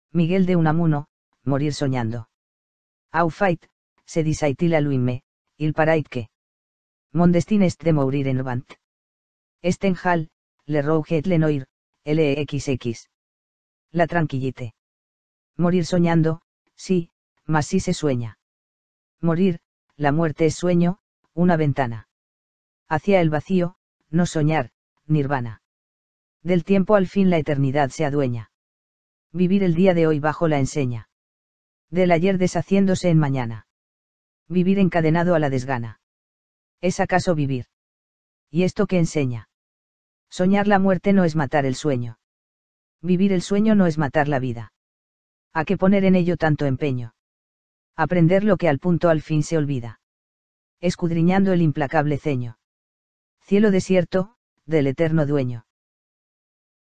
Miguel de Unamuno, morir soñando. Aufait, se disaitila luimme, il parait que. Mon destin est de mourir en vant. Estenhal, le rouge et le noir, LXX. La tranquillité. Morir soñando, sí, mas sí se sueña. Morir, la muerte es sueño, una ventana. Hacia el vacío, no soñar, nirvana. Del tiempo al fin la eternidad se adueña. Vivir el día de hoy bajo la enseña. Del ayer deshaciéndose en mañana. Vivir encadenado a la desgana. ¿Es acaso vivir? ¿Y esto qué enseña? Soñar la muerte no es matar el sueño. Vivir el sueño no es matar la vida. ¿A qué poner en ello tanto empeño? Aprender lo que al punto al fin se olvida. Escudriñando el implacable ceño. Cielo desierto, del eterno dueño.